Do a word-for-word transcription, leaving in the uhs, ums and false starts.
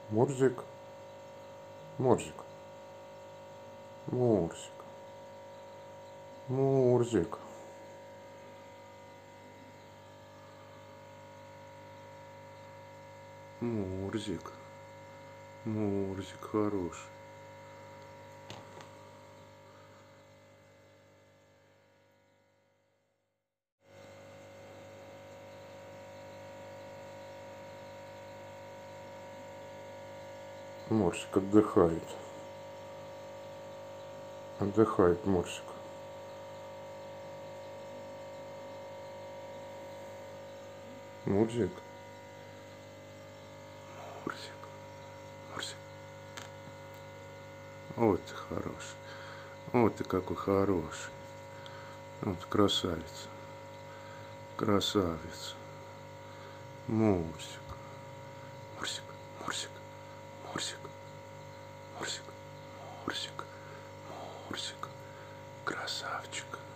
Мурзик, Мурзик, Мурзик, Мурзик. Мурзик, Мурзик хороший. Мурзик отдыхает. Отдыхает Мурзик. Мурзик. Мурзик. Мурзик. Вот ты хороший. Вот ты какой хороший. Вот красавица. Красавица. Мурзик. Мурзик. Мурзик. Мурзик. Мурзик. Мурзик. Мурзик. Красавчик.